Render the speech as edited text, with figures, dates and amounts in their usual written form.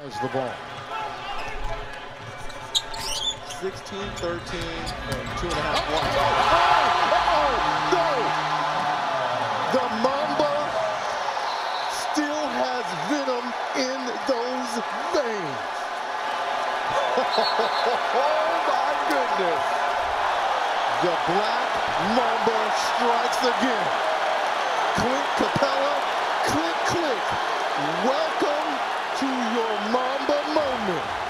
Has the ball. 16, 13, and 2.5 blocks. Oh, no! The Mamba still has venom in those veins. Oh, my goodness. The Black Mamba strikes again. Clint Capela, click, click. Welcome to your Mamba moment.